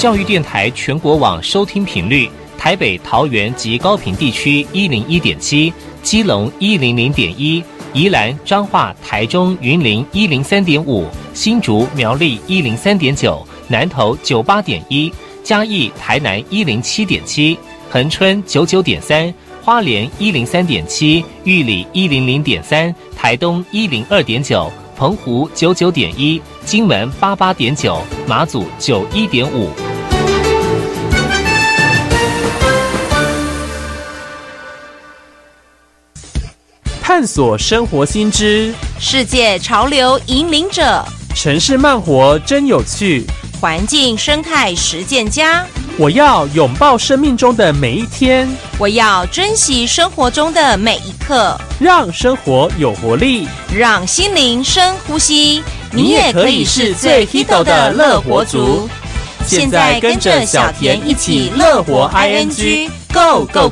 教育电台全国网收听频率：台北、桃园及高屏地区101.7，基隆100.1，宜兰、彰化、台中、云林103.5，新竹、苗栗103.9，南投98.1，嘉义、台南107.7，恒春99.3，花莲103.7，玉里100.3，台东102.9，澎湖99.1，金门88.9，马祖91.5。 探索生活新知， 世界潮流引领者， 城市慢活真有趣， 环境生态实践家。 我要拥抱生命中的每一天， 我要珍惜生活中的每一刻， 让生活有活力， 让心灵深呼吸。你也可以是最 hito 的乐活族。现在跟着小田一起乐活 ING Go Go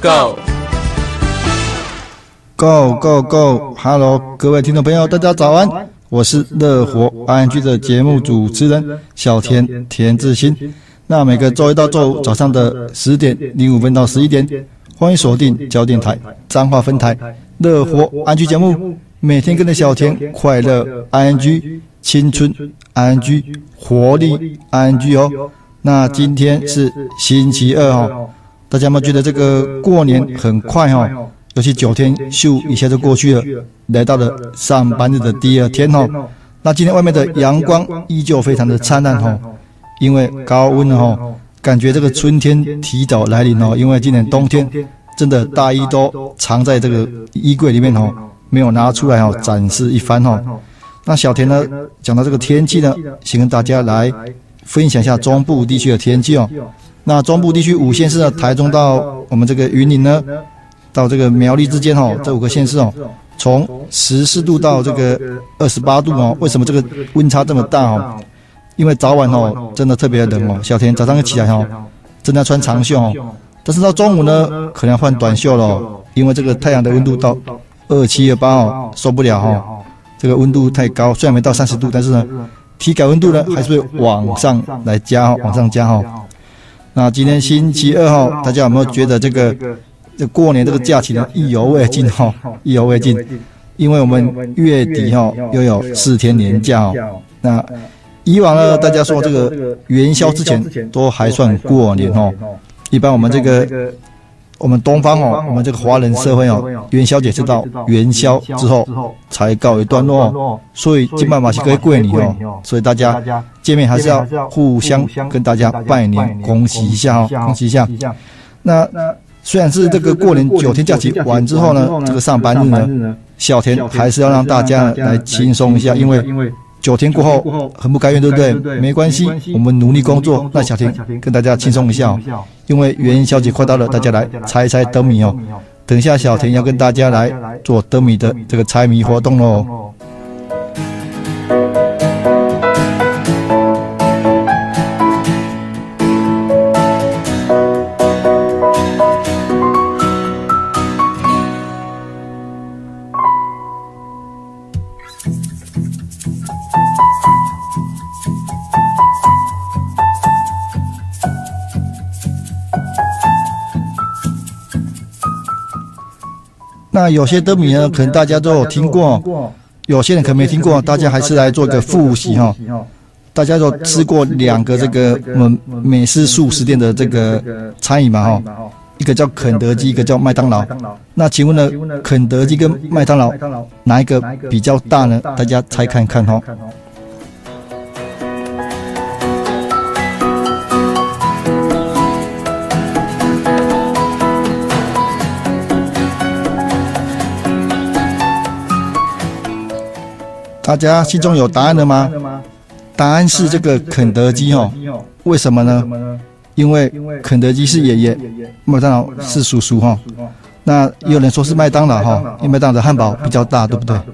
Go！Go Go Go！Hello， 各位听众朋友，大家早安！我是乐活 ING 的节目主持人小田田志新。那每个周一到周五早上的10点05分到11点，欢迎锁定焦电台彰化分台乐活 ING 节目，每天跟着小田快乐 ING， 青春 ING， 活力 ING 哦。那今天是星期二哦，大家有没有觉得这个过年很快哦？尤其9天咻一下就过去了，来到了上班日的第二天哦。那今天外面的阳光依旧非常的灿烂哦，因为高温哦，感觉这个春天提早来临哦。因为今年冬天真的大衣都藏在这个衣柜里面哦，没有拿出来哦展示一番哦。那小田呢讲到这个天气呢，先跟大家来分享一下中部地区的天气哦。那中部地区5县市呢，台中到我们这个云林呢，到这个苗栗之间哦，这5个县市哦，从14度到这个28度哦。为什么这个温差这么大哦？因为早晚哦真的特别冷哦。小田早上起来哦，真的要穿长袖哦，但是到中午呢，可能要换短袖了哦，因为这个太阳的温度到27、28哦，受不了哦。这个温度太高，虽然没到30度，但是呢，体感温度呢还是会往上来加哦，往上加哦。那今天星期二哦，大家有没有觉得这过年这个假期呢意犹未尽哦，意犹未尽，因为我们月底哦又有4天连假哦。那以往呢，大家说这个元宵之前都还算过年哦。一般我们我们东方哦，我们这个华人社会哦，元宵节是到元宵之后才告一段落哦。所以今晚嘛是可以过年哦，所以大家见面还是要互相跟大家拜年，恭喜一下哦，恭喜一下。那虽然是这个过年9天假期完之后呢，这个上班日呢，小田还是要让大家来轻松一下，因为9天过后很不甘愿，对不对？没关系，我们努力工作。那小田跟大家轻松一下哦，因为元宵节快到了，大家来猜猜灯谜哦。等一下小田要跟大家来做灯谜的这个猜谜活动喽。那有些灯谜呢，可能大家都有听过，有些人可能没听过，大家还是来做一个复习哈。大家都吃过2个这个我们美式速食店的这个餐饮嘛哈，一个叫肯德基，一个叫麦当劳。那请问呢，肯德基跟麦当劳哪一个比较大呢？大家猜看看哈。大家心中有答案了吗？答案是这个肯德基哦。为什么呢？因为肯德基是爷爷，麦当劳是叔叔哈。那也有人说是麦当劳哈，因为麦当劳的汉堡比较大，对不对？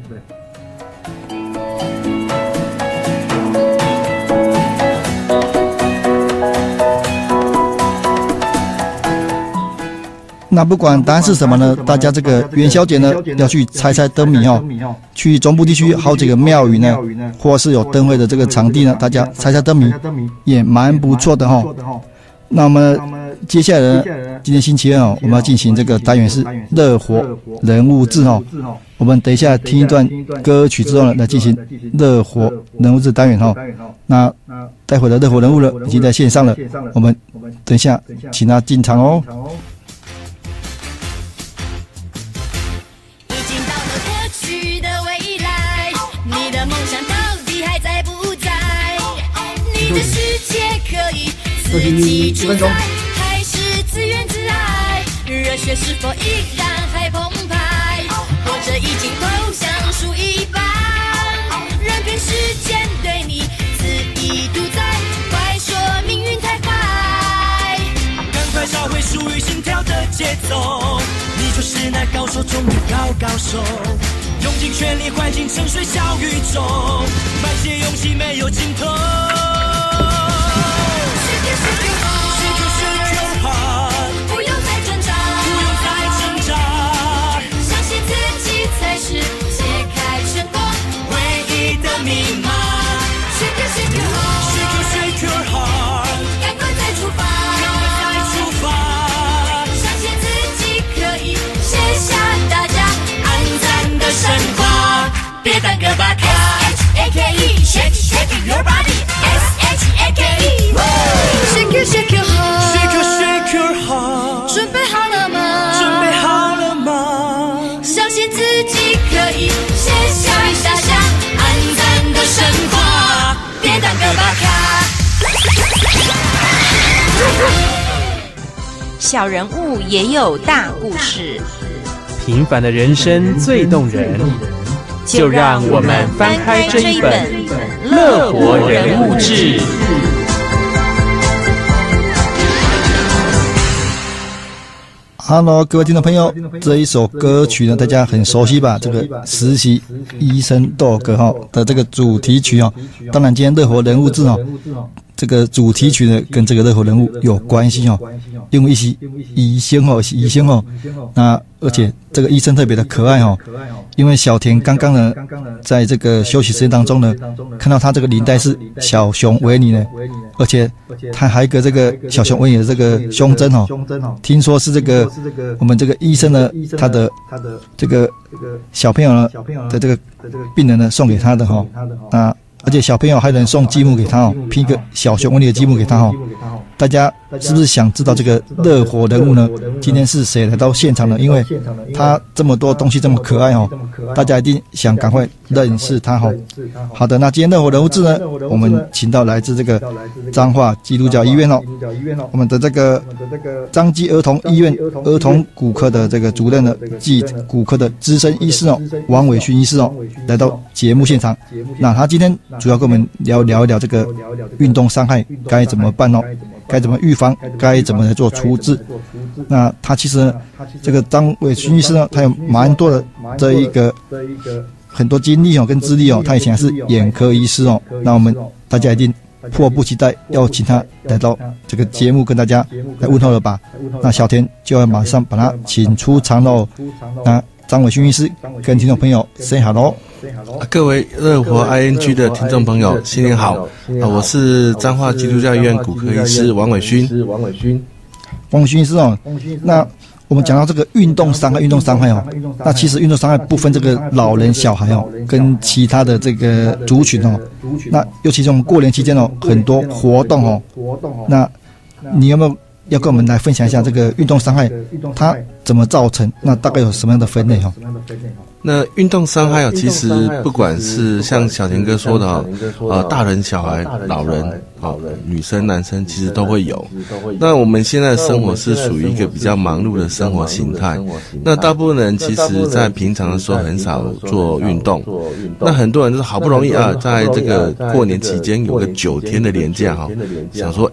那不管答案是什么呢，大家这个元宵节呢要去猜猜灯谜哦。去中部地区好几个庙宇呢，或是有灯会的这个场地呢，大家猜猜灯谜也蛮不错的哦。那么接下来呢，今天星期二哦，我们要进行这个单元是乐活人物志哦。我们等一下听一段歌曲之后呢，来进行乐活人物志单元哦。那待会的乐活人物呢，已经在线上了，我们等一下请他进场哦。 已经到了过去的未来，你的梦想到底还在不在？你的世界可以自己主宰，还是自怨自艾？热血是否依然还澎湃？或者已经投降输一半？任凭时间对你肆意主宰，快说命运太坏！赶快找回属于心跳的节奏，你就是那高手中的高手，用尽全力唤醒沉睡小宇宙，满血勇气没有尽头。不用再挣扎，相信自己才是解开成功唯一的密码。Shake your heart， 赶快再出发，相信自己可以写下大家安赞的神话。别耽搁吧 ，SHAKE shake your body，SHAKE shake your heart，shake your heart， 准备好了吗？相信自己可以写下大家安赞的神话。别耽搁吧， 小人物也有大故事， 平凡的人生最动人，就让我们翻开这一本《乐活人物志》。 Hello， 各位听众朋友，这一首歌曲呢，大家很熟悉吧？这个实习医生斗歌哈的这个主题曲哦。当然，今天乐活人物志哦，这个主题曲呢跟这个乐活人物有关系哦，因为是医生哦，那而且这个医生特别的可爱哦，因为小田刚刚呢，在这个休息时间当中呢，看到他这个领带是小熊维尼呢，而且他还有一个这个小熊维尼的这个胸针哦，听说是这个我们这个医生呢，他的这个小朋友呢的这个病人呢送给他的哈，那而且小朋友还能送积木给他哦，拼一个小熊维尼的积木给他哦。大家是不是想知道这个乐活人物呢？今天是谁来到现场呢？因为他这么多东西这么可爱哦，大家一定想赶快认识他哦。好的，那今天乐活人物志呢，我们请到来自这个彰化基督教医院哦，我们的这个彰基儿童医院儿童骨科的这个主任呢，暨骨科的资深医师哦，王伟勋医师哦，来到节目现场。那他今天主要跟我们聊一聊这个运动伤害该怎么办哦，该怎么预防，该怎么来做处置。那他其实呢，这个张伟勋医师呢，他有蛮多的这一个很多经历哦，跟资历哦，他以前还是眼科医师哦。那我们大家一定迫不及待要请他来到这个节目跟大家来问候了吧？那小田就要马上把他请出场喽。那张伟勋医师跟听众朋友 say hello。 各位乐活 ING 的听众朋友，新年好！我是彰化基督教医院骨科医师王伟勋。 王伟勋医师哦，那我们讲到这个运动伤害哦，那其实运动伤害不分这个老人小孩哦，跟其他的这个族群哦，那尤其是我们过年期间哦，很多活动哦，那你有没有要跟我们来分享一下这个运动伤害它怎么造成？那大概有什么样的分类哦？ 那运动伤害其实不管是像小田哥说的大人、小孩、老人、女生、男生，其实都会有。那我们现在的生活是属于一个比较忙碌的生活形态，那大部分人其实在平常的时候很少做运动。那很多人就是好不容易在这个过年期间有个9天的连假想说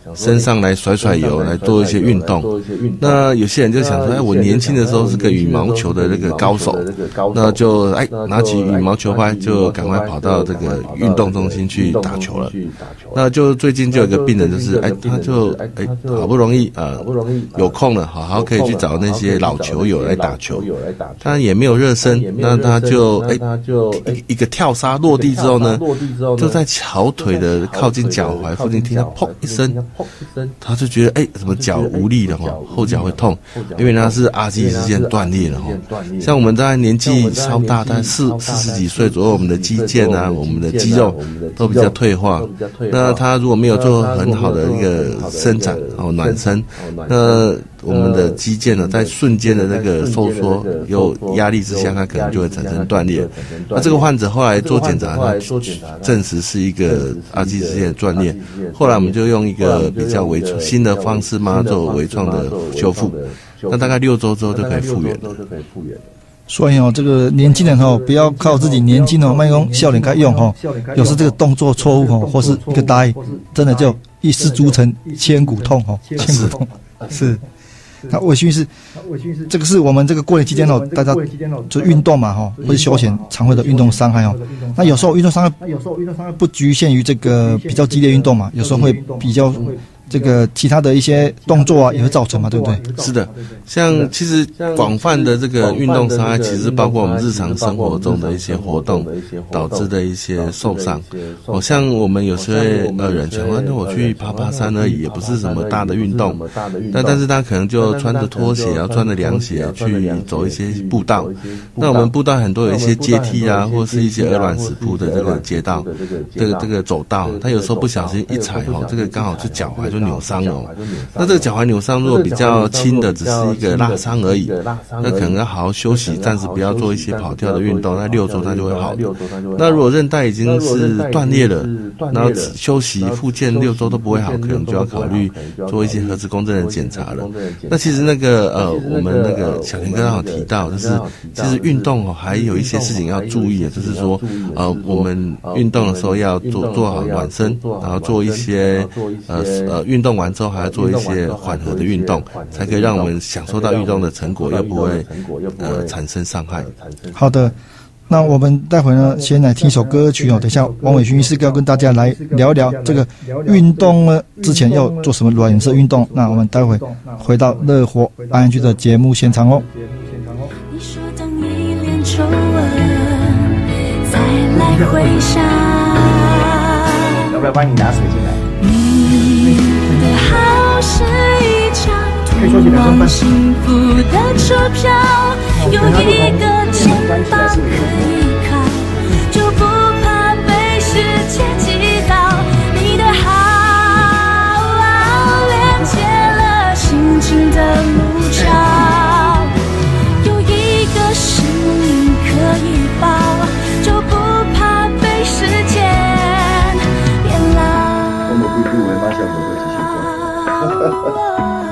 身上来甩甩油，来做一些运动。那有些人就想说，哎，我年轻的时候是个羽毛球的那个高手，那就拿起羽毛球拍就赶快跑到这个运动中心去打球了。那就最近就有一个病人，就是他就好不容易有空了，好可以去找那些老球友来打球，他也没有热身，那他就一个跳杀落地之后呢，就在小腿的靠近脚踝附近听到砰一声，他就觉得怎么脚无力了后脚会痛，因为那是阿基里斯腱断裂了像我们大概年纪稍大，大概40几岁左右，我们的肌腱啊，我们的肌肉都比较退化。那他如果没有做很好的一个伸展暖身，那我们的肌腱呢，在瞬间的那个收缩有压力之下，它可能就会产生断裂。那这个患者后来做检查，他证实是一个阿基里斯腱断裂。后来我们就用一个比较新的方式嘛，做微创的修复。那大概6周之后就可以复原了。 所以这个年轻人不要靠自己年轻慢用笑脸该用有时这个动作错误或是一个呆，真的就一失足成千古痛千古痛是。那微醺是这个是我们这个过年期间大家就运动嘛或者休闲常会的运动伤害那有时候运动伤害不局限于这个比较激烈运动嘛，有时候会比较这个其他的一些动作啊也会造成嘛，对不对？ 是的，像其实广泛的这个运动伤害，其实包括我们日常生活中的一些活动导致的一些受伤。像我们有些人想说，那我去爬山而已，也不是什么大的运动，但是他可能就穿着拖鞋，然后穿着凉鞋去走一些步道。那我们步道很多有一些阶梯啊，或是一些鹅卵石铺的这个街道，这个走道，他有时候不小心一踩这个刚好是脚踝就扭伤了那这个脚踝扭伤如果比较轻的，只是一个拉伤而已，那可能要好好休息，暂时不要做一些跑跳的运动，那6周它就会好。那如果韧带已经是断裂了，然后休息复健6周都不会好，可能就要考虑做一些核磁共振的检查了。那其实那个我们那个小田哥刚好提到，就是其实运动还有一些事情要注意的，就是说我们运动的时候要做好暖身，然后做一些运动完之后还要做一些缓和的运动，才可以让我们享受到运动的成果，又不会产生伤害。 好的，那我们待会呢先来听一首歌曲等一下王伟勋医师要跟大家来聊一聊这个运动呢之前要做什么软式运动。那我们待会回到乐活ING的节目现场你说当一脸皱纹再来回想， 要不要帮你拿水进来？ 你的好是一张通往幸福的车票，有一个肩膀可以靠，就不怕被世界击倒。你的好连接了心情的路桥，有一个使命可以抱，就不怕被时间变老。 我们不以为发现我会继续做。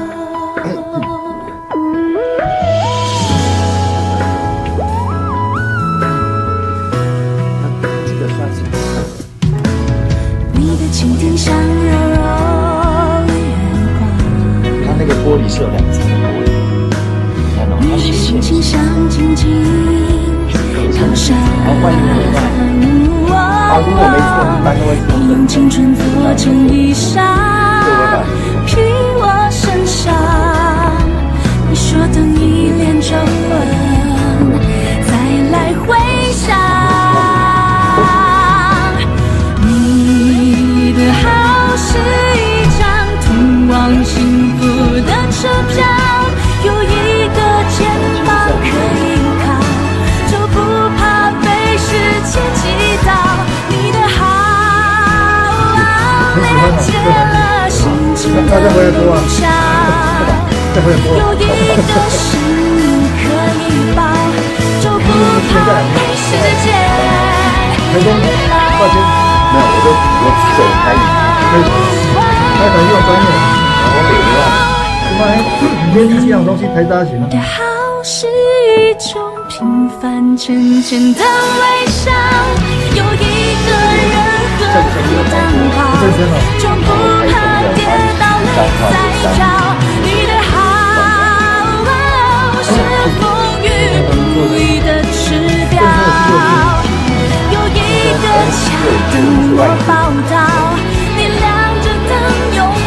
蜻蜓像柔柔月光， 它那个玻璃是有2层的玻璃，你看它是心情像静静飘上。 如果没错，一般都会你用青春做成衣裳，披我身上。你说等一脸皱纹再来回想。是一张通往幸福的车票，有一个肩膀可以靠，就不怕被世界击倒。你的好连接了心情的路上，有一个使命可以抱，就不怕被世界变老。 没有，我手开他可能用专业，你今天这样东西陪大家行吗？ 的好是一种平凡浅浅的微笑，有一个人和你当好，就不怕跌倒。 在找你的好，是风雨不移的指标。有一个家等我报道，你亮着灯拥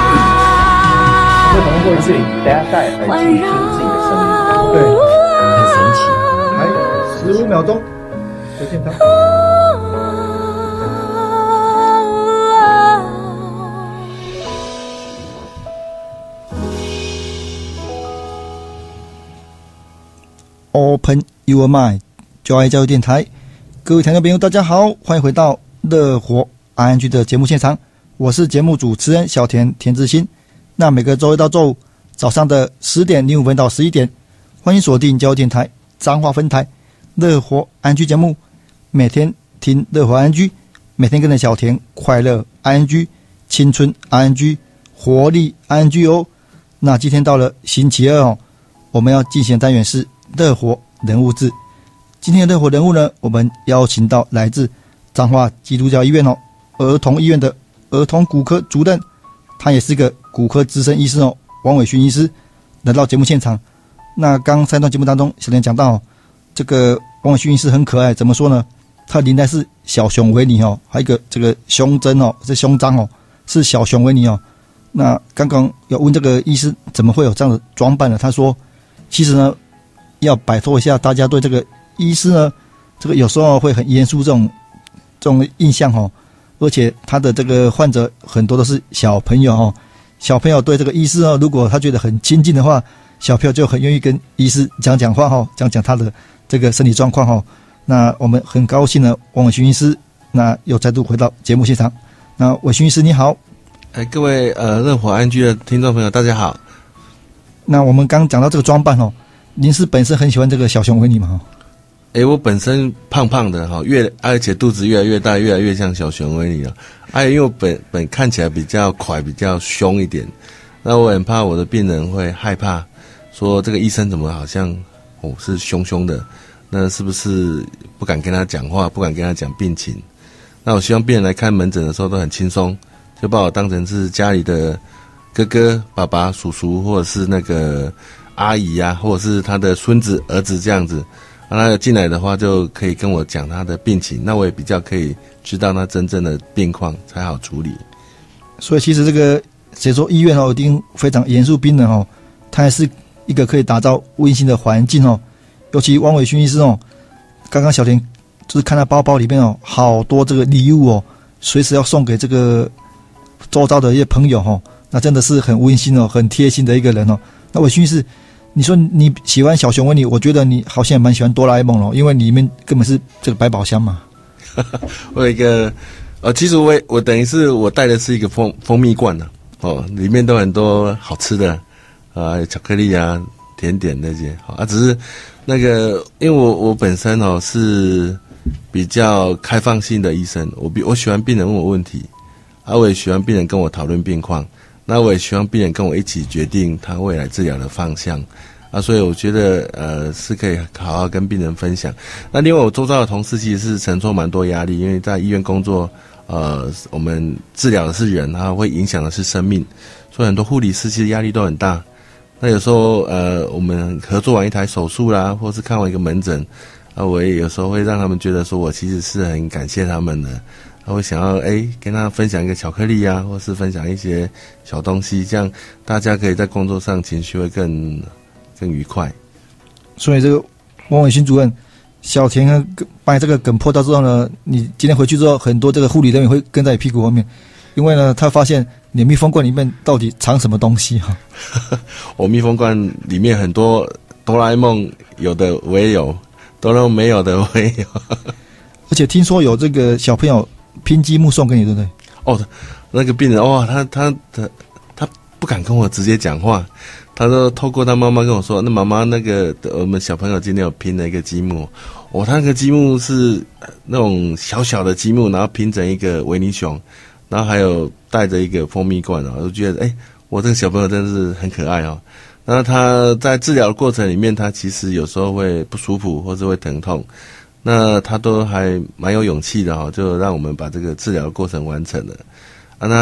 会可能过去，等下带来环倾听自己的声音， 对， 很神奇。 还15秒钟，再见他。Open Your Mind， 就爱教育电台，各位听众朋友，大家好，欢迎回到乐活 ING 的节目现场，我是节目主持人小田田志新。那每个周一到周五早上的10点05分到11点，欢迎锁定教育电台彰化分台乐活 ING 节目，每天听乐活 ING， 每天跟着小田快乐 ING， 青春 ING， 活力 ING 哦。那今天到了星期二哦，我们要进行的单元是乐活人物志。今天的乐活人物呢，我们邀请到来自彰化基督教医院儿童医院的儿童骨科主任，他也是个骨科资深医师王伟勋医师来到节目现场。那刚3段节目当中，小田讲到这个王伟勋医师很可爱，怎么说呢？他领带是小熊维尼还有一个这个胸针是胸章是小熊维尼那刚刚要问这个医师怎么会有这样的装扮呢？他说，其实呢，要摆脱一下大家对这个医师呢，这个有时候会很严肃这种印象而且他的这个患者很多都是小朋友小朋友对这个医师如果他觉得很亲近的话，小朋友就很愿意跟医师讲话讲他的这个身体状况那我们很高兴呢，王伟勋医师那又再度回到节目现场。那伟勋医师你好。 各位乐活安居的听众朋友大家好。 那我们刚讲到这个装扮您是本身很喜欢这个小熊维尼吗？ 我本身胖胖的而且肚子越来越大，越来越像小熊维尼了。因为我本看起来比较快，比较凶一点，那我很怕我的病人会害怕，说这个医生怎么好像是凶凶的，那是不是不敢跟他讲话，不敢跟他讲病情？那我希望病人来看门诊的时候都很轻松，就把我当成是家里的哥哥、爸爸、叔叔，或者是那个阿姨啊，或者是他的孙子、儿子这样子。他有进来的话，就可以跟我讲他的病情，那我也比较可以知道他真正的病况，才好处理。 所以其实这个谁说医院一定非常严肃病人它还是一个可以打造温馨的环境尤其王伟勋医师刚刚小田就是看他包包里面好多这个礼物随时要送给这个周遭的一些朋友那真的是很温馨很贴心的一个人那伟勋医师，你说你喜欢小熊维尼，我觉得你好像也蛮喜欢哆啦 A 梦因为里面根本是这个百宝箱嘛。 我有一个其实我等于是我带的是一个蜂蜜罐里面都很多好吃的巧克力啊、甜点那些只是那个因为我本身是比较开放性的医生，我喜欢病人问我问题我也喜欢病人跟我讨论病况，那我也希望病人跟我一起决定他未来治疗的方向所以我觉得是可以好好跟病人分享。那另外我周遭的同事其实是承受蛮多压力，因为在医院工作我们治疗的是人会影响的是生命，所以很多护理师其实压力都很大。那有时候我们合作完一台手术啦，或是看完一个门诊我也有时候会让他们觉得说我其实是很感谢他们的，我想要跟他分享一个巧克力啊，或是分享一些小东西，这样大家可以在工作上情绪会更愉快。 所以这个王伟勋主任，小田把你这个梗破掉之后呢，你今天回去之后，很多这个护理人员会跟在你屁股后面，因为呢他发现你密封罐里面到底藏什么东西我密封罐里面很多哆啦 A 梦有的我也有，哆啦 A 梦没有的我也有而且听说有这个小朋友拼积木送给你，对不对？ 那个病人他不敢跟我直接讲话，他说透过他妈妈跟我说，那妈妈那个我们小朋友今天有拼了一个积木他那个积木是那种小小的积木，然后拼成一个维尼熊，然后还有带着一个蜂蜜罐我就觉得我这个小朋友真的是很可爱那他在治疗的过程里面，他其实有时候会不舒服或是会疼痛，那他都还蛮有勇气的就让我们把这个治疗的过程完成了那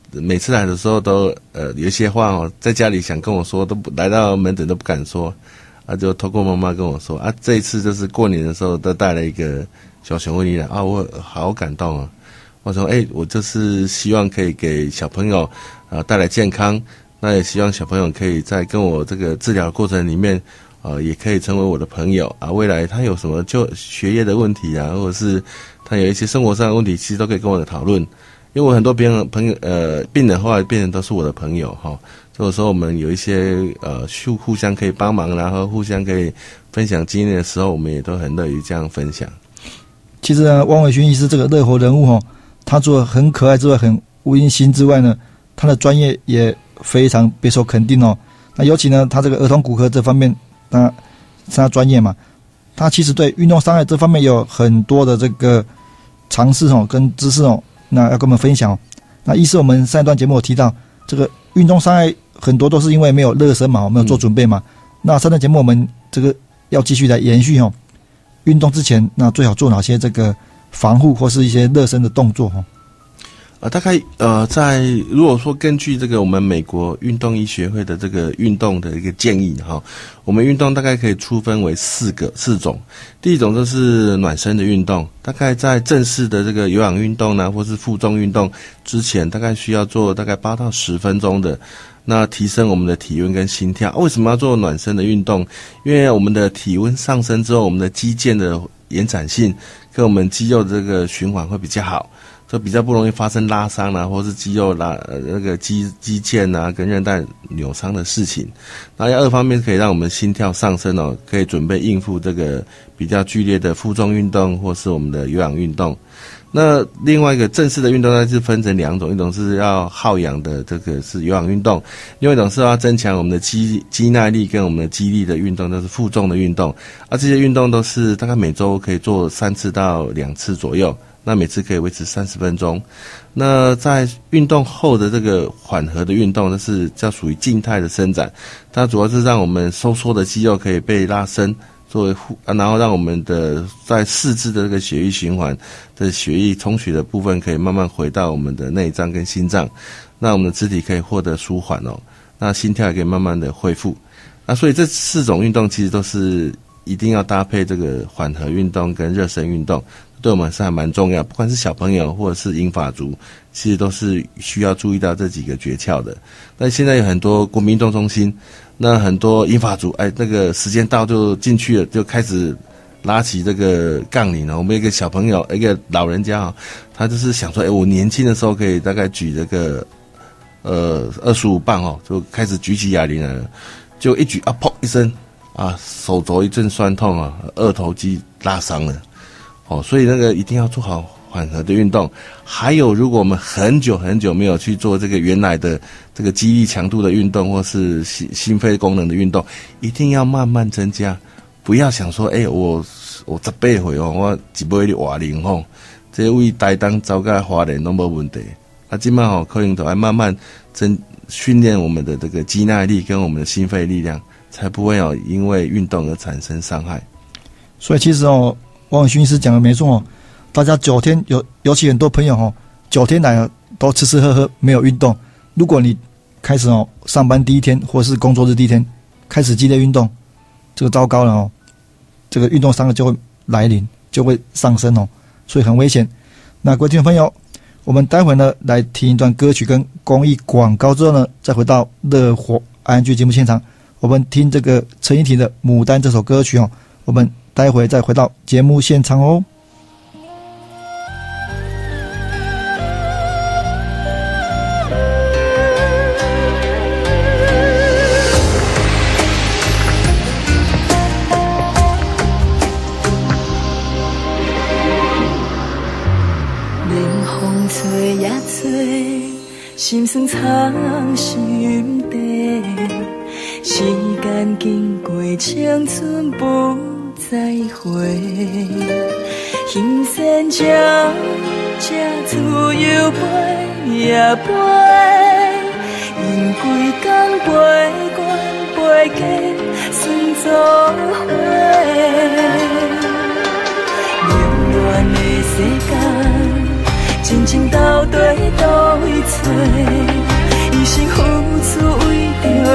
每次来的时候都有一些话哦，在家里想跟我说，都不来到门诊都不敢说，啊，就透过妈妈跟我说啊，这一次就是过年的时候都带了一个小熊维尼来啊，我好感动啊！我说我就是希望可以给小朋友带来健康，那也希望小朋友可以在跟我这个治疗过程里面也可以成为我的朋友啊，未来他有什么就学业的问题啊，或者是他有一些生活上的问题，其实都可以跟我讨论。因为我很多病人后来变成都是我的朋友哈，所以说我们有一些互相可以帮忙，然后互相可以分享经验的时候，我们也都很乐于这样分享。 其实呢，汪伟勋医师这个乐活人物哦，他除了很可爱之外，很温馨之外呢，他的专业也非常备受肯定哦。那尤其呢，他这个儿童骨科这方面，那是他专业嘛，他其实对运动伤害这方面有很多的这个尝试哦，跟知识哦，那要跟我们分享哦。那医师我们上一段节目有提到，这个运动伤害很多都是因为没有热身嘛，没有做准备嘛。那上段节目我们这个要继续来延续哦。运动之前，那最好做哪些这个防护或是一些热身的动作哦？ 大概在如果说根据这个我们美国运动医学会的这个运动的一个建议哈，我们运动大概可以粗分为四种。第一种就是暖身的运动，大概在正式的这个有氧运动呢，或是负重运动之前，大概需要做大概8到10分钟的。那提升我们的体温跟心跳。为什么要做暖身的运动？因为我们的体温上升之后，我们的肌腱的延展性跟我们肌肉的这个循环会比较好，就比较不容易发生拉伤啊，或是肌肉那个肌腱啊跟韧带扭伤的事情。那二方面可以让我们心跳上升哦，可以准备应付这个比较剧烈的负重运动或是我们的有氧运动。那另外一个正式的运动呢，是分成2种，一种是要耗氧的，这个是有氧运动；另外一种是要增强我们的肌耐力跟我们的肌力的运动，都是负重的运动。这些运动都是大概每周可以做3次到2次左右，那每次可以维持30分钟。那在运动后的这个缓和的运动，那是叫属于静态的伸展，它主要是让我们收缩的肌肉可以被拉伸。作为然后让我们的在四肢的这个血液循环的血液充血的部分可以慢慢回到我们的内脏跟心脏，那我们的肢体可以获得舒缓哦，那心跳也可以慢慢的恢复。那所以这4种运动其实都是一定要搭配这个缓和运动跟热身运动，对我们是还蛮重要，不管是小朋友或者是银发族，其实都是需要注意到这几个诀窍的。那现在有很多国民运动中心，那很多银发族那个时间到就进去了，就开始拉起这个杠铃了。我们一个小朋友，一个老人家他就是想说我年轻的时候可以大概举这个25磅就开始举起哑铃了，就一举砰一声手肘一阵酸痛二头肌拉伤了所以那个一定要做好缓和的运动。还有如果我们很久没有去做这个原来的这个肌力强度的运动或是心肺功能的运动，一定要慢慢增加，不要想说我18岁我一买的哑铃这位台东走到花莲都没问题现在可能都要慢慢训练我们的这个肌耐力跟我们的心肺力量，才不会因为运动而产生伤害。 所以其实汪伟勋医师讲的没错大家9天尤其很多朋友9天来都吃吃喝喝没有运动，如果你开始上班第一天或是工作日第一天开始激烈运动，这个糟糕了这个运动伤害就会来临，就会上升所以很危险。那各位听众朋友，我们待会呢来听一段歌曲跟公益广告之后呢，再回到乐活ING节目现场，我们听这个陈奕迅的《牡丹》这首歌曲我们待会再回到节目现场心酸藏心底，时间经过，青春不再回。欣赏这自由飞也飞，因规工陪阮陪嫁算作伙。遥远的世界。真情到底倒位找？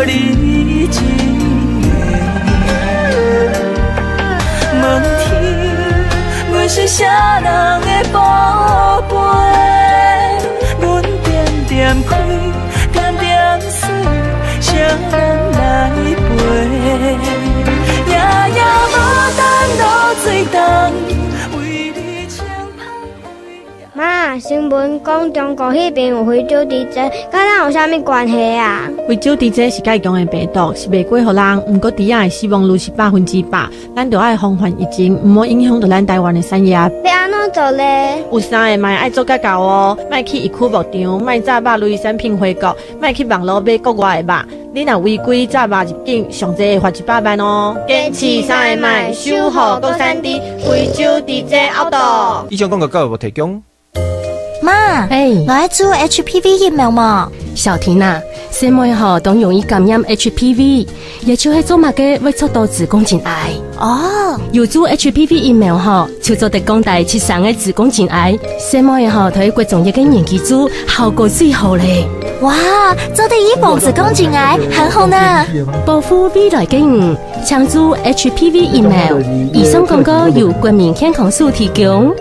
你一个，问天，阮是啥人的宝贝？阮点点开，点点水，啥人来陪？夜夜无等落水重，为你唱香。 妈，新闻讲中国迄边有非洲猪瘟，甲咱有啥物关系啊？ 非洲猪瘟是介强的病毒，是袂过互人，毋过猪仔的死亡率是100%，咱着爱防范疫情，毋好影响到咱台湾的产业。 要安怎做咧？ 有啥个嘛爱做甲到哦，莫去疫区牧场，莫炸肉类产品回国，莫去网络买国外的肉。你若违规炸肉入境，上济会罚100万哦。坚持3个卖，守护国产猪，非洲猪瘟outdo。 以上广告有无提供？ 妈，我爱做 HPV 疫苗嘛。 小婷啊，什么吼都容易感染 HPV， 也就是做嘛个会促导子宫颈癌。 哦， 有做 HPV 疫苗吼，就做得降低73个子宫颈癌，什么吼可以各种一个年纪做，效果最好嘞。 哇，做得预防子宫颈癌很好呢。 保护未来的你，抢做 HPV 疫苗。以上广告由国民健康署提供。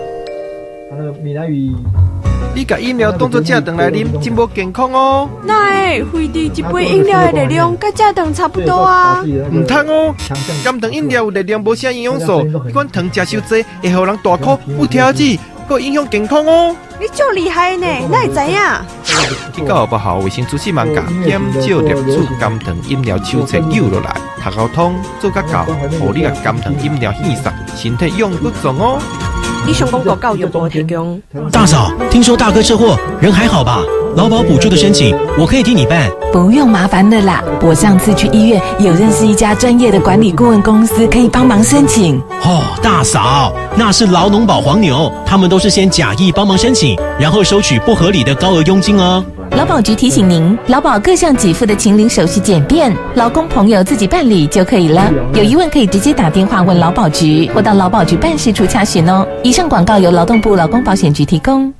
你甲饮料当作正糖来啉，真无健康哦。 那费迪一杯饮料的热量，甲正糖差不多啊。 唔通哦，甘糖饮料有热量无啥营养素，迄款糖食伤济，会互人大口不调剂，佫影响健康哦。 你足厉害呢，哪会知影？ 去教育校卫生主持网甲减少摄取甘糖饮料手册揪落来，读交通做甲到，互你甲甘糖饮料稀释，身体用不重哦。 以上广告教育部提供。 大嫂，听说大哥车祸，人还好吧？劳保补助的申请，我可以替你办。 不用麻烦的啦，我上次去医院有认识一家专业的管理顾问公司，可以帮忙申请。 哦，大嫂，那是劳农保黄牛，他们都是先假意帮忙申请，然后收取不合理的高额佣金哦。 劳保局提醒您，劳保各项给付的请领手续简便，劳工朋友自己办理就可以了。有疑问可以直接打电话问劳保局，或到劳保局办事处查询哦。以上广告由劳动部劳工保险局提供。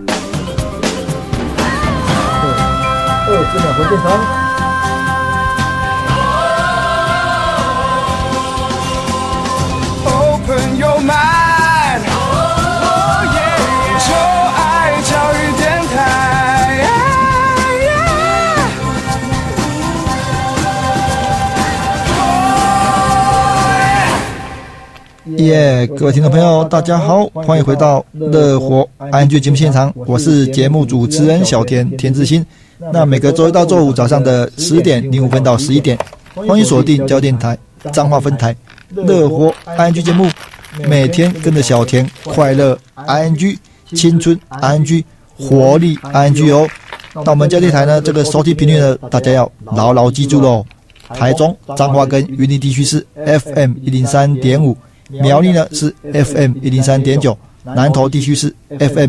24秒回现场。 Open your mind， 就爱教育电台。 耶，各位听众朋友，大家好，欢迎回到乐活ING节目现场，我是节目主持人小田田志新。那每个周一到周五早上的10点05分到11点，欢迎锁定交电台彰化分台乐活ING节目，每天跟着小田快乐ING，青春ING，活力ING哦。那我们交电台呢，这个收听频率呢，大家要牢牢记住喽。台中、彰化跟云林地区是 FM 103.5，苗栗呢是 FM 103.9，南投地区是 FM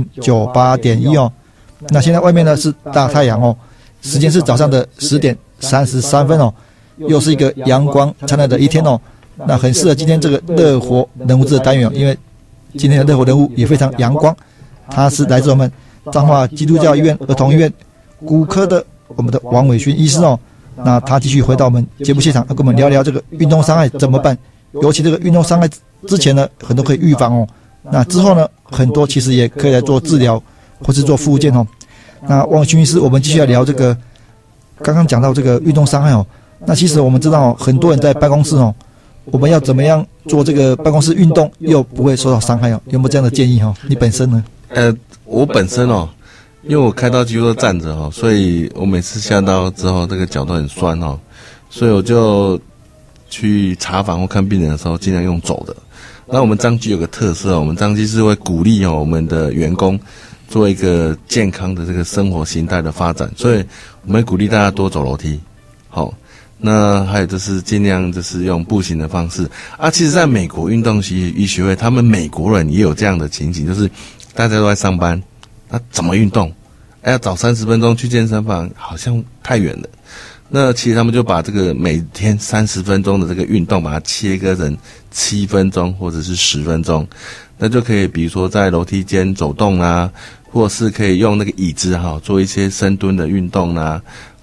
98.1哦。那现在外面呢是大太阳哦，时间是早上的10点33分哦，又是一个阳光灿烂的一天哦。那很适合今天这个乐活人物志的单元哦，因为今天的乐活人物也非常阳光，他是来自我们彰化基督教医院儿童医院骨科的我们的王伟勋医师哦。那他继续回到我们节目现场，要跟我们聊聊这个运动伤害怎么办，尤其这个运动伤害之前呢，很多可以预防哦。那之后呢，很多其实也可以来做治疗或是做复健哦。那王勋医师，我们继续来聊这个刚刚讲到这个运动伤害哦。那其实我们知道哦，很多人在办公室哦，我们要怎么样做这个办公室运动又不会受到伤害哦？有没有这样的建议哦？你本身呢？ 我本身哦，因为我开刀几乎都站着哦，所以我每次下刀之后，这个脚都很酸哦，所以我就去查房或看病人的时候，尽量用走的。那我们彰基有个特色，我们彰基是会鼓励我们的员工做一个健康的这个生活形态的发展，所以我们会鼓励大家多走楼梯。好，那还有就是尽量就是用步行的方式啊。其实在美国运动医学会，他们美国人也有这样的情景，就是大家都在上班，那怎么运动？要早30分钟去健身房，好像太远了。那其实他们就把这个每天30分钟的这个运动，把它切割成7分钟或者是10分钟，那就可以比如说在楼梯间走动啊，或者是可以用那个椅子做一些深蹲的运动啊，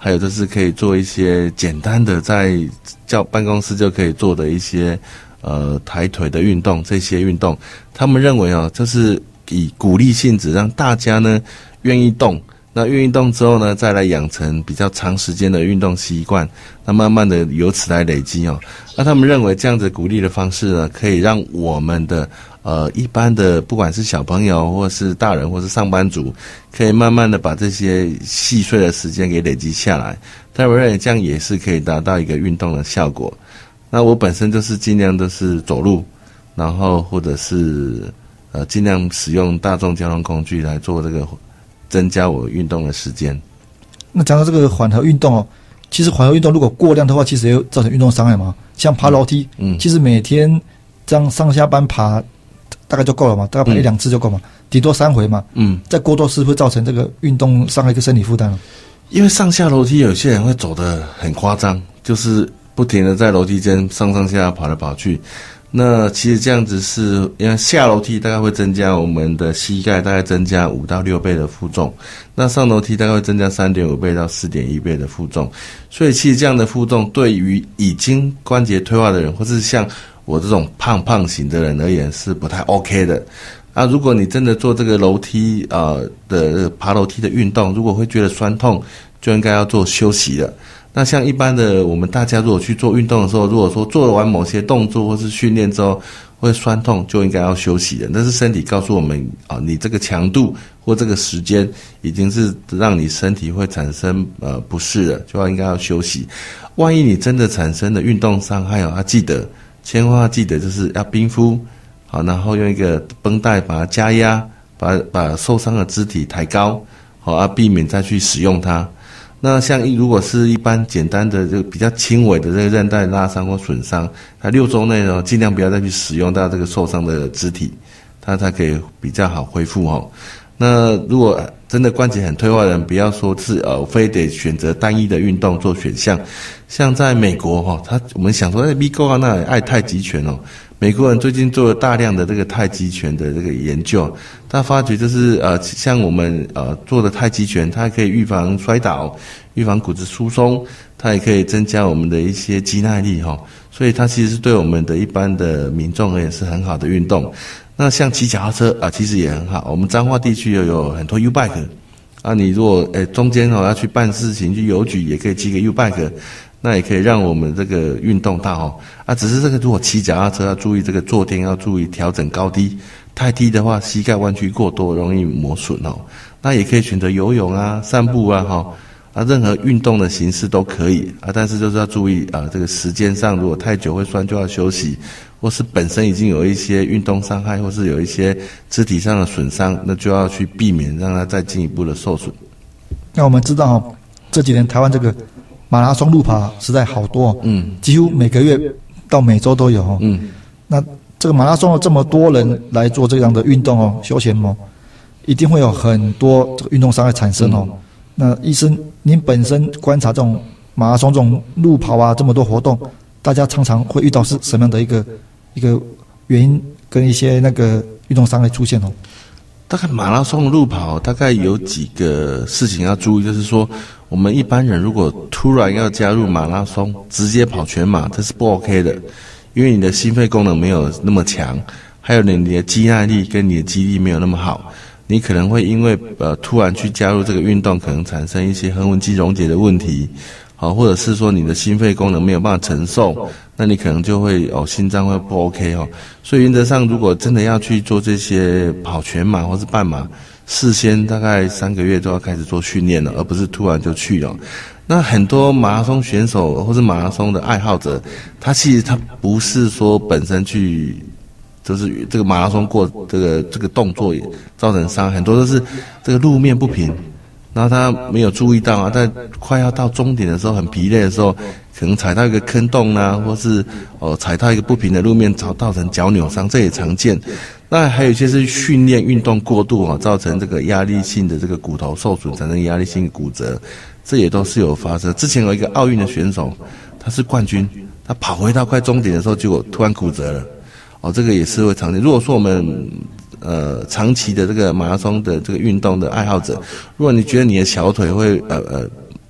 还有就是可以做一些简单的在办公室就可以做的一些抬腿的运动，这些运动他们认为就是以鼓励性质让大家呢愿意动，那愿意动之后呢再来养成比较长时间的运动习惯，那慢慢的由此来累积那他们认为这样子鼓励的方式呢可以让我们的一般的不管是小朋友或是大人或是上班族可以慢慢的把这些细碎的时间给累积下来，但我认为这样也是可以达到一个运动的效果。那我本身就是尽量都是走路，然后或者是尽量使用大众交通工具来做这个增加我运动的时间。 那讲到这个缓和运动其实缓和运动如果过量的话，其实也有造成运动伤害嘛。像爬楼梯，其实每天这样上下班爬大概就够了嘛，大概爬1-2次就够嘛，顶多3回嘛。再过多是会造成这个运动伤害跟身体负担了。 因为上下楼梯有些人会走得很夸张，就是不停的在楼梯间上上下下跑来跑去。那其实这样子是因为下楼梯大概会增加我们的膝盖大概增加5到6倍的负重，那上楼梯大概会增加3.5倍到4.1倍的负重，所以其实这样的负重对于已经关节退化的人或是像我这种胖型的人而言是不太 OK 的。如果你真的做这个楼梯的爬楼梯的运动，如果会觉得酸痛，就应该要做休息了。那像一般的我们大家如果去做运动的时候，如果说做完某些动作或是训练之后会酸痛，就应该要休息的。那是身体告诉我们你这个强度或这个时间已经是让你身体会产生不适了，就应该要休息。万一你真的产生了运动伤害千万要记得就是要冰敷然后用一个绷带把它加压，把受伤的肢体抬高避免再去使用它。那像如果是一般简单的就比较轻微的这个韧带拉伤或损伤，它6周内尽量不要再去使用到这个受伤的肢体，它才可以比较好恢复那如果真的关节很退化的人，不要说是非得选择单一的运动做选项。像在美国我们想说美国那爱太极拳美国人最近做了大量的这个太极拳的这个研究，他发觉就是像我们做的太极拳，它可以预防摔倒，预防骨质疏松，它也可以增加我们的一些肌耐力所以它其实是对我们的一般的民众而言是很好的运动。那像骑脚踏车其实也很好，我们彰化地区有很多 U-Bike 你如果中间要去办事情去邮局，也可以骑个 U-Bike， 那也可以让我们这个运动到只是这个如果骑脚踏车要注意这个坐垫要注意调整高低，太低的话膝盖弯曲过多容易磨损那也可以选择游泳散步任何运动的形式都可以但是就是要注意这个时间上如果太久会酸就要休息，或是本身已经有一些运动伤害或是有一些肢体上的损伤，那就要去避免让它再进一步的受损。 那我们知道这几年台湾这个马拉松路跑实在好多几乎每个月到每周都有那这个马拉松这么多人来做这样的运动休闲一定会有很多这个运动伤害产生那医生您本身观察这种马拉松这种路跑这么多活动，大家常常会遇到是什么样的一个原因跟一些那个运动伤害出现大概马拉松的路跑大概有几个事情要注意，就是说我们一般人如果突然要加入马拉松直接跑全马，这是不 OK 的，因为你的心肺功能没有那么强，还有你的肌耐力跟你的肌力没有那么好，你可能会因为突然去加入这个运动，可能产生一些横纹肌溶解的问题或者是说你的心肺功能没有办法承受，那你可能就会心脏会不 OK 所以原则上如果真的要去做这些跑全马或是半马，事先大概3个月都要开始做训练了，而不是突然就去了。那很多马拉松选手或是马拉松的爱好者，他其实他不是说本身去就是这个马拉松过这个动作也造成伤，很多都是这个路面不平，然后他没有注意到在快要到终点的时候很疲累的时候，可能踩到一个坑洞或是踩到一个不平的路面造成脚扭伤，这也常见。那还有一些是训练运动过度造成这个压力性的这个骨头受损，产生压力性骨折，这也都是有发生。之前有一个奥运的选手，他是冠军，他跑回到快终点的时候，结果突然骨折了。这个也是会常见。如果说我们长期的这个马拉松的这个运动的爱好者，如果你觉得你的小腿会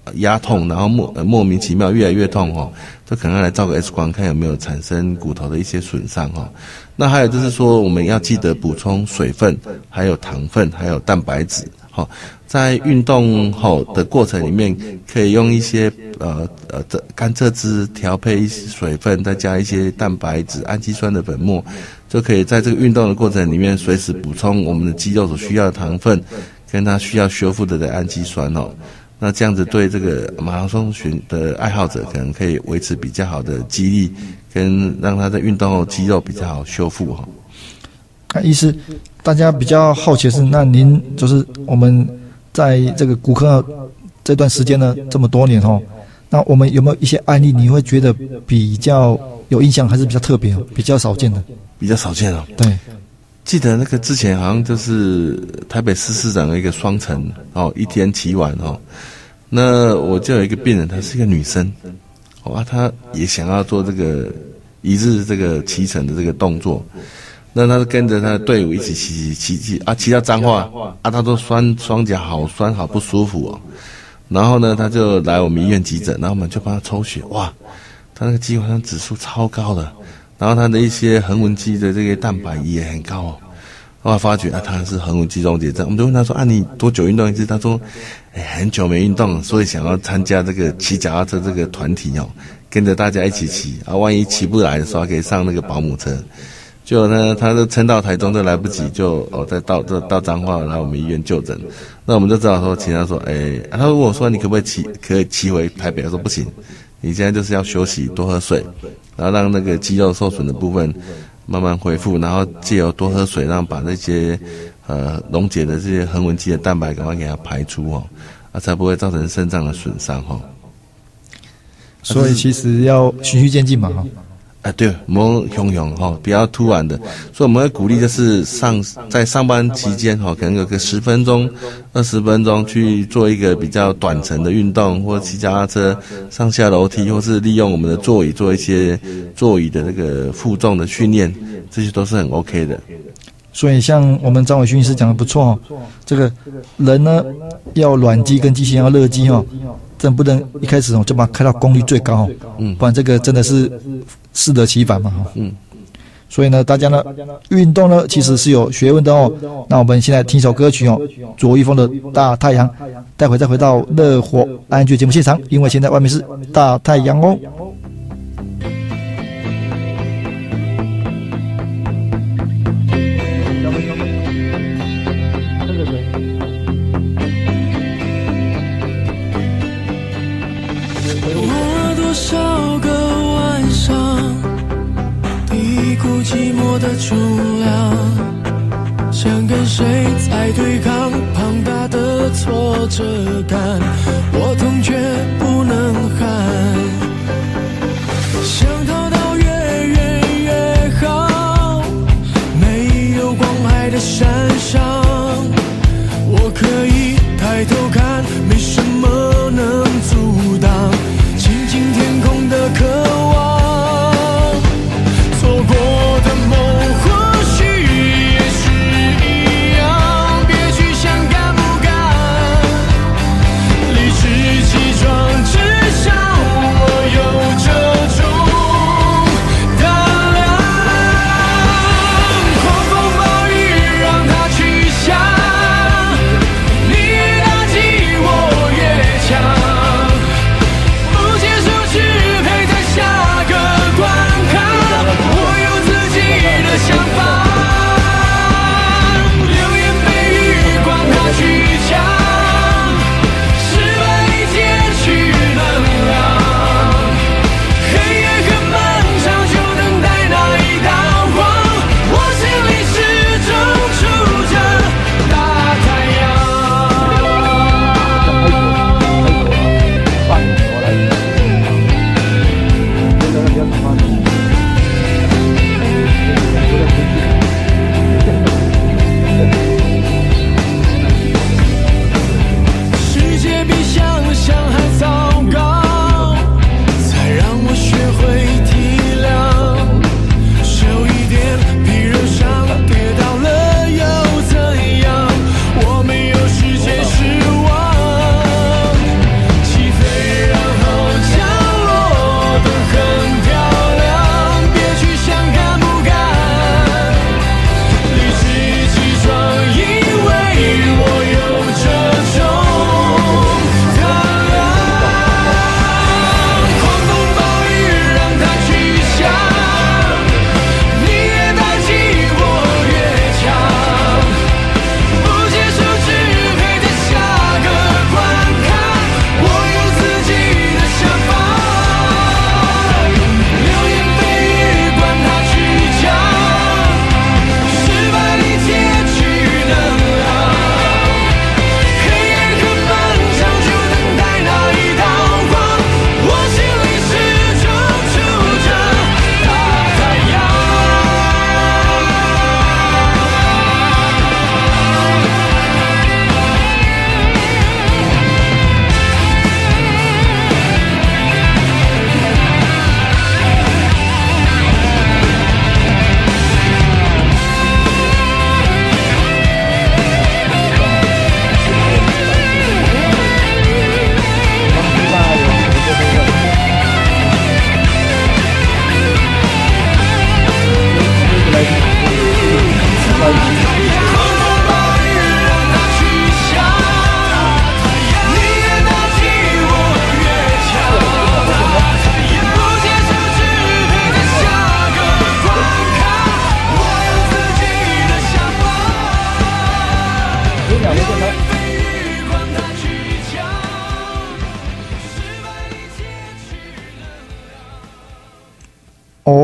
压痛，然后莫名其妙越来越痛哦，就可能要来照个 X 光，看有没有产生骨头的一些损伤哦。那还有就是说，我们要记得补充水分，还有糖分，还有蛋白质。好，在运动后的过程里面，可以用一些甘蔗汁调配一些水分，再加一些蛋白质、氨基酸的粉末，就可以在这个运动的过程里面随时补充我们的肌肉所需要的糖分，跟它需要修复的氨基酸哦。那这样子对这个马拉松的爱好者，可能可以维持比较好的肌力，跟让他在运动后肌肉比较好修复哈。 意思大家比较好奇的是，那您就是我们在这个骨科这段时间呢，这么多年哦，那我们有没有一些案例你会觉得比较有印象，还是比较特别、比较少见的？ 比较少见哦。 对， 记得那个之前好像就是台北市市长的一个双城哦，一天骑完哦。那我就有一个病人，她是一个女生，她也想要做这个一日这个骑乘的这个动作。那他是跟着他的队伍一起骑到彰化他说双脚好酸好不舒服哦，然后呢他就来我们医院急诊，然后我们就帮他抽血，哇，他那个肌肉酸指数超高的，然后他的一些横纹肌的这个蛋白也很高哦，后来发觉他是横纹肌溶解症，我们就问他说你多久运动一次？他说很久没运动了，所以想要参加这个骑脚踏车这个团体哦，跟着大家一起骑万一骑不来的时候可以上那个保姆车。就呢，他就撑到台中就来不及，就再到彰化来我们医院就诊。那我们就只好说，请他说，他问我说，你可不可以骑回台北？他说不行，你现在就是要休息，多喝水，然后让那个肌肉受损的部分慢慢恢复，然后借由多喝水，让把那些溶解的这些横纹肌的蛋白赶快给它排出哦，才不会造成肾脏的损伤哦。 所以其实要循序渐进嘛哈。 对，莫汹不要突然的，所以我们会鼓励就是在上班期间可能有个10分钟、20分钟去做一个比较短程的运动，或骑脚踏车上下楼梯，或是利用我们的座椅做一些座椅的那个负重的训练，这些都是很 OK 的。 所以像我们张伟勋医师讲的不错这个人呢要软肌跟机器要热肌真不能一开始就把它开到功率最高不然这个真的是适得其反嘛所以呢大家呢运动呢其实是有学问的那我们现在听一首歌曲卓一峰的大太阳，待会再回到乐活安居节目现场，因为现在外面是大太阳多少个晚上低估寂寞的重量，想跟谁在对抗庞大的挫折感，我痛却不能喊，想逃到越远越好，没有光害的山上，我可以抬头看，没什么能阻挡天空的渴望，错过的梦或许也是一样，别去想敢不敢，离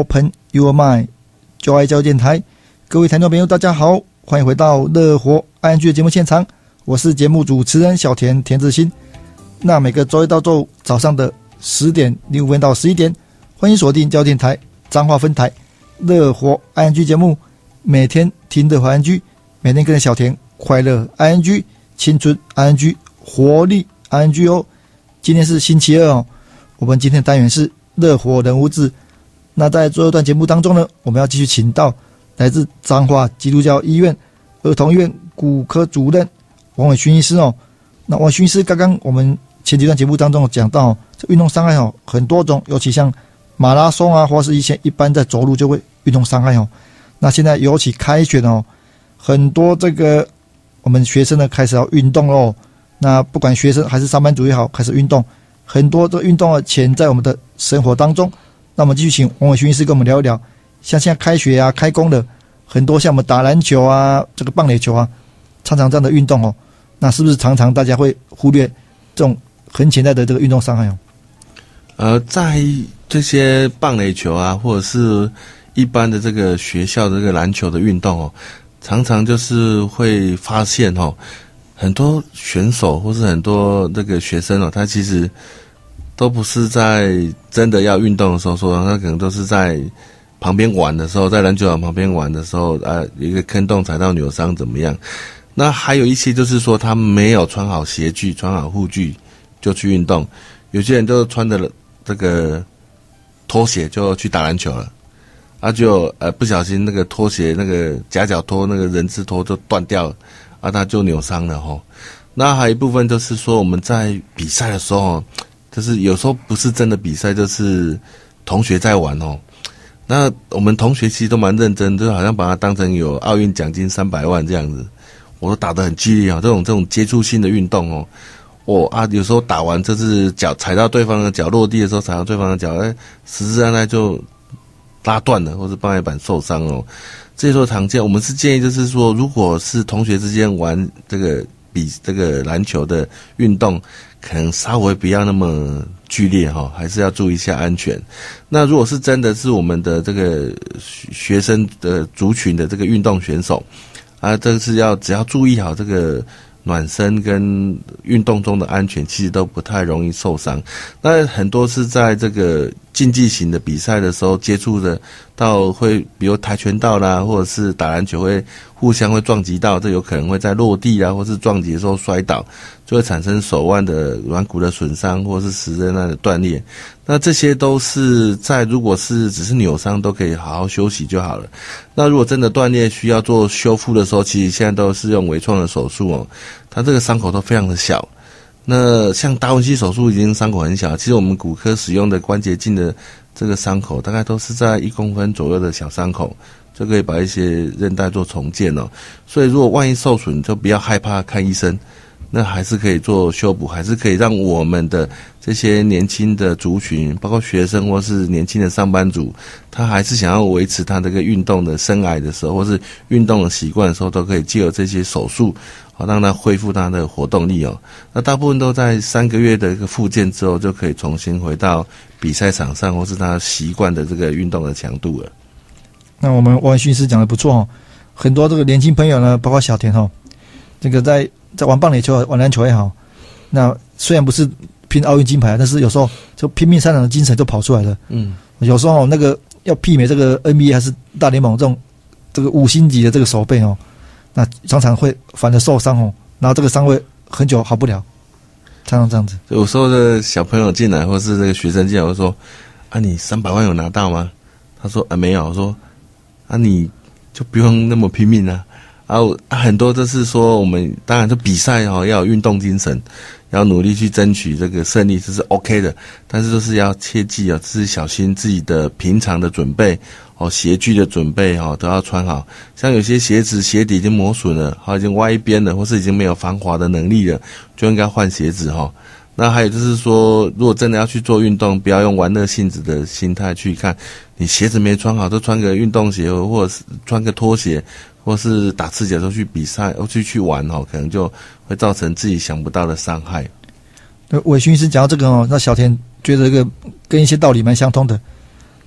Open Your Mind， 就爱教育电台。各位听众朋友，大家好，欢迎回到乐活 ING 的节目现场，我是节目主持人小田志新。那每个周一到周五早上的10点05分到11点，欢迎锁定教育电台彰化分台乐活 ING 节目，每天听乐活 ING， 每天跟着小田快乐 ING， 青春 ING， 活力 ING 哦。今天是星期二哦，我们今天的单元是乐活人物志。那在最后一段节目当中呢，我们要继续请到来自彰化基督教医院儿童医院骨科主任王伟勋医师哦。那王勋医师刚刚我们前几段节目当中有讲到，这运动伤害哦很多种，尤其像马拉松啊，或是以前一般在走路就会运动伤害哦。那现在尤其开学哦，很多这个我们学生呢开始要运动哦。那不管学生还是上班族也好，开始运动，很多的运动啊潜在我们的生活当中。那我们继续请王伟勋医师跟我们聊一聊，像现在开学啊、开工的很多，像我们打篮球啊、这个棒垒球啊，常常这样的运动哦，那是不是常常大家会忽略这种很潜在的这个运动伤害哦？ 在这些棒垒球啊，或者是一般的这个学校的这个篮球的运动哦，常常就是会发现哦，很多选手或是很多这个学生哦，他其实都不是在真的要运动的时候说，他可能都是在旁边玩的时候，在篮球场旁边玩的时候啊，一个坑洞踩到扭伤怎么样？那还有一些就是说他没有穿好鞋具、穿好护具就去运动，有些人就穿着这个拖鞋就去打篮球了，啊就不小心那个拖鞋那个夹脚拖那个人字拖就断掉了，啊他就扭伤了齁。那还有一部分就是说我们在比赛的时候，就是有时候不是真的比赛，就是同学在玩哦。那我们同学其实都蛮认真，就好像把它当成有奥运奖金300万这样子，我都打得很激烈啊。这种接触性的运动哦，有时候打完就是脚踩到对方的脚，落地的时候踩到对方的脚，十字韧带就拉断了，或是半月板受伤哦。这些都常见。我们是建议就是说，如果是同学之间玩这个篮球的运动，可能稍微不要那么剧烈哈，还是要注意一下安全。那如果是真的是我们的这个学生的族群的这个运动选手啊，这个是只要注意好这个暖身跟运动中的安全，其实都不太容易受伤。那很多是在这个竞技型的比赛的时候接触的到会，比如跆拳道啦，或者是打篮球会互相会撞击到，这有可能会在落地啊，或是撞击的时候摔倒，就会产生手腕的软骨的损伤，或是十字韧带的断裂。那这些都是如果是只是扭伤，都可以好好休息就好了。那如果真的断裂需要做修复的时候，其实现在都是用微创的手术哦，它这个伤口都非常的小。那像达文西手术已经伤口很小，其实我们骨科使用的关节镜的这个伤口大概都是在1公分左右的小伤口，就可以把一些韧带做重建哦。所以如果万一受损，就不要害怕看医生，那还是可以做修补，还是可以让我们的这些年轻的族群，包括学生或是年轻的上班族，他还是想要维持他这个运动的生涯的时候，或是运动的习惯的时候，都可以藉由这些手术让他恢复他的活动力哦。那大部分都在3个月的一个复健之后，就可以重新回到比赛场上，或是他习惯的这个运动的强度了。 那我们王勋医师讲的不错哦，很多这个年轻朋友呢，包括小田这个在玩棒垒球、玩篮球也好，那虽然不是拼奥运金牌，但是有时候就拼命三郎的精神就跑出来了。有时候那个要媲美这个 NBA 还是大联盟这个5星级的这个手背那常常会反而受伤然后这个伤会很久好不了，常常这样子。 有时候的小朋友进来，或是这个学生进来，我说你300万有拿到吗？他说没有。我说你就不用那么拼命啊。很多都是说我们当然就比赛要有运动精神，要努力去争取这个胜利，这是 OK 的。但是就是要切记自己小心自己的平常的准备鞋具的准备都要穿好。像有些鞋子鞋底已经磨损了，已经歪一边了，或是已经没有防滑的能力了，就应该换鞋子那还有就是说，如果真的要去做运动，不要用玩乐性质的心态去看，你鞋子没穿好，就穿个运动鞋，或者是穿个拖鞋，或是打赤脚就去比赛，或去玩可能就会造成自己想不到的伤害。 伟勋医师讲到这个那小田觉得这个跟一些道理蛮相通的。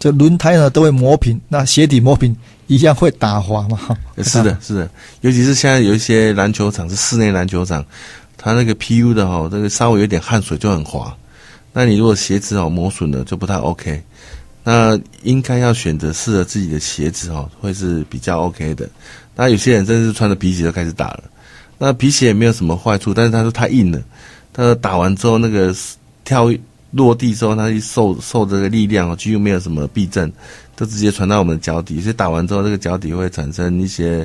这轮胎呢都会磨平，那鞋底磨平一样会打滑嘛。 是的，是的，尤其是现在有一些篮球场是室内篮球场，它那个 PU 的这个稍微有点汗水就很滑。那你如果鞋子磨损了就不太 OK。那应该要选择适合自己的鞋子会是比较 OK 的。那有些人真的是穿着皮鞋就开始打了，那皮鞋也没有什么坏处，但是它说太硬了，它打完之后那个落地之后，它一受这个力量几乎没有什么避震，就直接传到我们的脚底，所以打完之后这个脚底会产生一些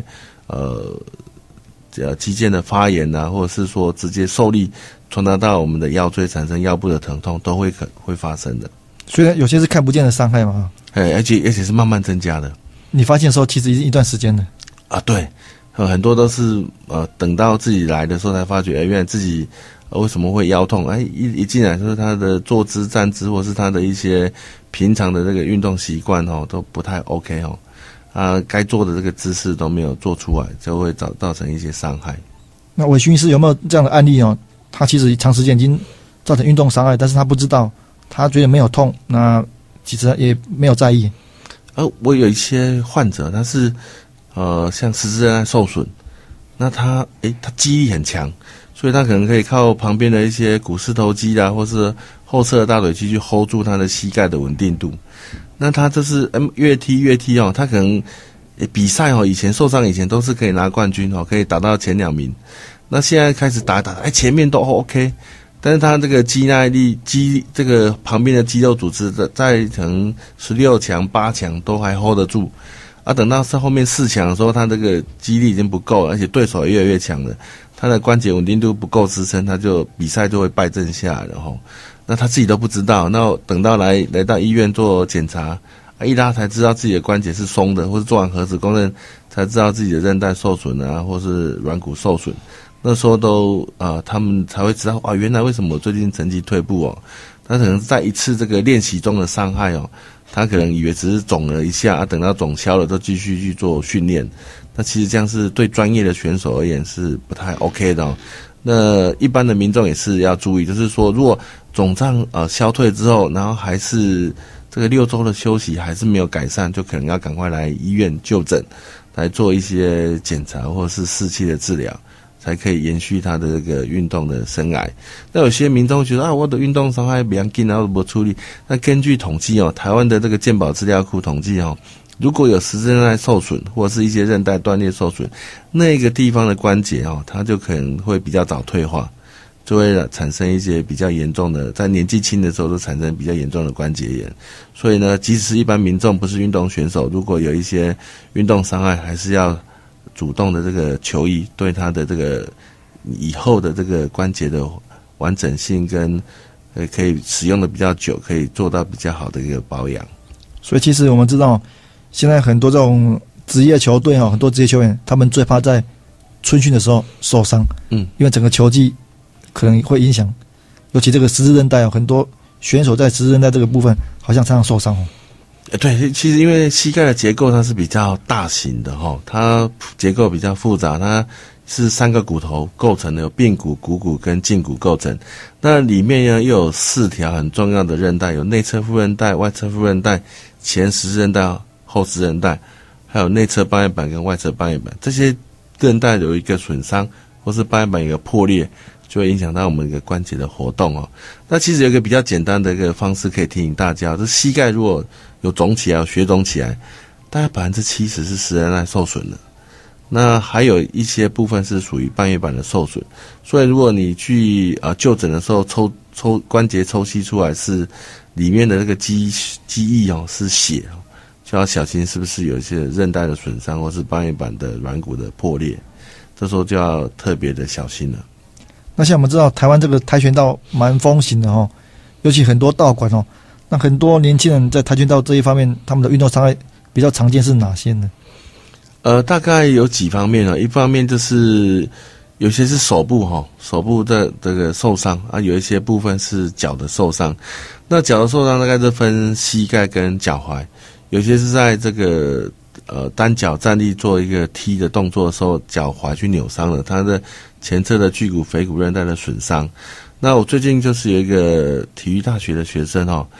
肌腱的发炎啊，或者是说直接受力传达到我们的腰椎，产生腰部的疼痛，都会发生的。 所以有些是看不见的伤害嘛， 而且是慢慢增加的。你发现的时候其实已经一段时间了啊，对，很多都是等到自己来的时候才发觉，原来自己为什么会腰痛？一进来就是他的坐姿、站姿，或是他的一些平常的这个运动习惯都不太 OK 该做的这个姿势都没有做出来，就会造成一些伤害。 那伟勋医师有没有这样的案例他其实长时间已经造成运动伤害，但是他不知道，他觉得没有痛，那其实也没有在意。 我有一些患者，他是像十字韧带受损，那他肌力很强，所以他可能可以靠旁边的一些股四头肌或是后侧的大腿肌去 hold 住他的膝盖的稳定度。那他就是越踢他可能比赛以前受伤以前都是可以拿冠军可以打到前2名。那现在开始打前面都 OK， 但是他这个肌耐力这个旁边的肌肉组织在可能16强8强都还 hold 得住。等到是后面4强的时候，他这个肌力已经不够了，而且对手也越来越强了，他的关节稳定度不够支撑，他就比赛就会败阵下来了那他自己都不知道，那等到来到医院做检查，一拉才知道自己的关节是松的，或是做完核磁共振才知道自己的韧带受损或是软骨受损。那时候都他们才会知道原来为什么我最近成绩退步他可能在一次这个练习中的伤害他可能以为只是肿了一下等到肿消了都继续去做训练。那其实这样是对专业的选手而言是不太 OK 的那一般的民众也是要注意，就是说如果肿胀消退之后，然后还是这个6周的休息还是没有改善，就可能要赶快来医院就诊，来做一些检查或者是适期的治疗，才可以延续他的这个运动的生涯。那有些民众觉得我的运动伤害比较紧我没处理。那根据统计台湾的这个健保资料库统计如果有十字韧带受损或者是一些韧带断裂受损，那个地方的关节它就可能会比较早退化，就会产生一些比较严重的，在年纪轻的时候都产生比较严重的关节炎。所以呢，即使是一般民众不是运动选手，如果有一些运动伤害，还是要主动的这个求医，对他的这个以后的这个关节的完整性跟可以使用的比较久，可以做到比较好的一个保养。 所以其实我们知道现在很多这种职业球队很多职业球员他们最怕在春训的时候受伤，因为整个球季可能会影响，尤其这个十字韧带很多选手在十字韧带这个部分好像常常受伤对，其实因为膝盖的结构它是比较大型的它结构比较复杂，它是3个骨头构成的，有髌骨、股骨跟胫骨构成。那里面呢又有4条很重要的韧带，有内侧副韧带、外侧副韧带、前十字韧带、后十字韧带，还有内侧半月板跟外侧半月板。这些韧带有一个损伤或是半月板有一个破裂，就会影响到我们一个关节的活动那其实有一个比较简单的一个方式可以提醒大家，就是膝盖如果有肿起来、有血肿起来，大概70%是十字韧带受损的。那还有一些部分是属于半月板的受损，所以如果你去就诊的时候抽关节抽吸出来是里面的那个记忆是血就要小心是不是有一些韧带的损伤或是半月板的软骨的破裂，这时候就要特别的小心了。 那像我们知道台湾这个跆拳道蛮风行的尤其很多道馆那很多年轻人在跆拳道这一方面他们的运动伤害比较常见是哪些呢？ 大概有几方面一方面就是有些是手部的这个受伤有一些部分是脚的受伤。那脚的受伤大概是分膝盖跟脚踝，有些是在这个单脚站立做一个踢的动作的时候，脚踝去扭伤了，它的前侧的距骨腓骨韧带的损伤。那我最近就是有一个体育大学的学生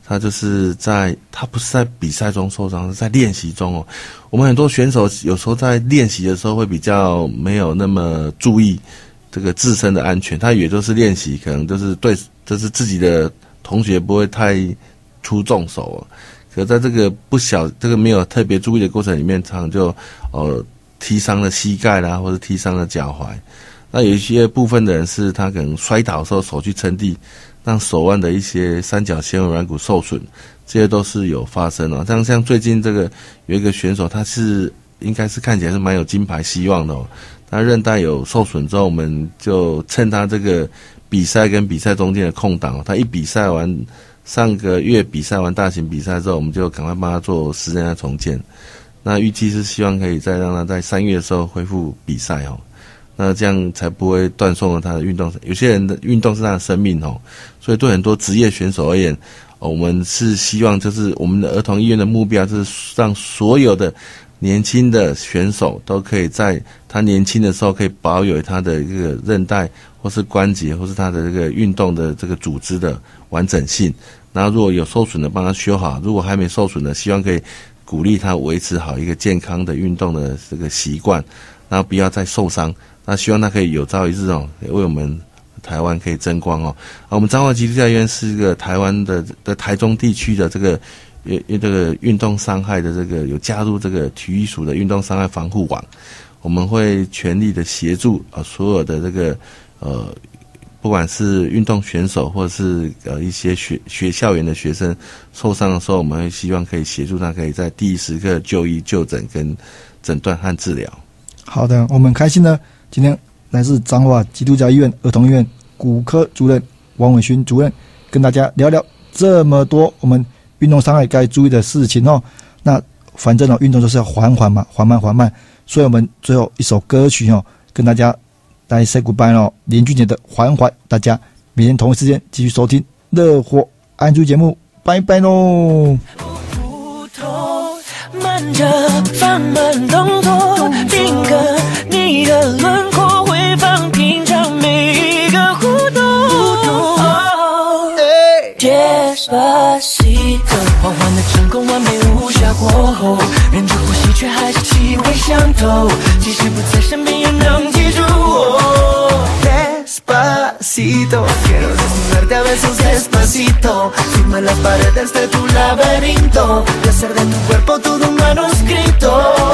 他就是他不是在比赛中受伤，是在练习中哦。我们很多选手有时候在练习的时候会比较没有那么注意这个自身的安全，他以为都是练习，可能就是就是自己的同学不会太出重手哦。可在这个没有特别注意的过程里面，常常就踢伤了膝盖啦，或者踢伤了脚踝。那有一些部分的人是他可能摔倒的时候手去撑地，让手腕的一些三角纤维软骨受损，这些都是有发生哦。像最近这个有一个选手，他应该是看起来是蛮有金牌希望的哦。他韧带有受损之后，我们就趁他这个比赛跟比赛中间的空档，他一比赛完，上个月比赛完大型比赛之后，我们就赶快帮他做10天的重建。那预计是希望可以再让他在3月的时候恢复比赛哦。那这样才不会断送了他的运动。有些人的运动是他的生命哦，所以对很多职业选手而言，我们是希望就是我们的儿童医院的目标就是让所有的年轻的选手都可以在他年轻的时候可以保有他的这个韧带或是关节或是他的这个运动的这个组织的完整性。然后如果有受损的帮他修好，如果还没受损的，希望可以鼓励他维持好一个健康的运动的这个习惯，然后不要再受伤。那希望他可以有朝一日为我们台湾可以争光哦。我们彰化基督教医院是一个台湾的台中地区的这个运动伤害的这个有加入这个体育署的运动伤害防护网，我们会全力的协助所有的这个不管是运动选手或者是一些校园的学生受伤的时候，我们会希望可以协助他可以在第一时刻就医就诊跟诊断和治疗。 好的，我们开心呢。今天来自彰化基督教医院儿童医院骨科主任王伟勋主任跟大家聊聊这么多我们运动伤害该注意的事情哦。那反正运动就是要缓缓嘛，缓慢，所以我们最后一首歌曲跟大家来 say goodbye 哦。林俊杰的缓缓，大家明天同一时间继续收听乐活安居节目，拜拜喽。 慢着放慢动作，定格你的轮廓，回放品尝每一个互动。Despacito， 缓缓的成功，完美无瑕过后，忍着呼吸却还是气味相投，即使不在身边也能记住我。Despacito, quiero desnudarte a besos despacito, firma las paredes de tu laberinto, y hacer de tu cuerpo todo un manuscrito.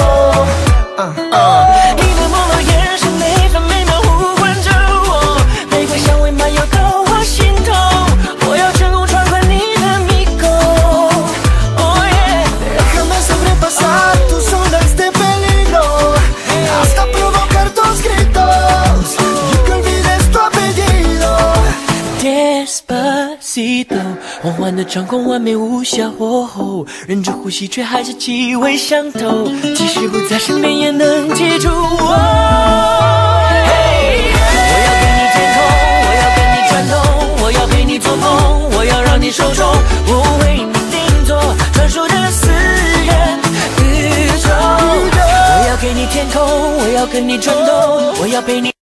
你的朦胧眼神每分每秒呼唤着我，玫瑰香味漫游到我心头，我要成功穿过你的迷宫。Oh yeah, déjame sobrepasar tus ondas de peligro, hasta provocar tus gritos, y que olvides tu apellido. Despacito， 缓缓的掌控，完美无瑕火候，忍着呼吸却还是气味相投，即使不在身边也能记住我。我要给你天空，我要跟你转动，我要陪你做梦，我要让你受宠，我为你定做传说的私人宇宙。我要给你天空，我要跟你转动，我要陪你。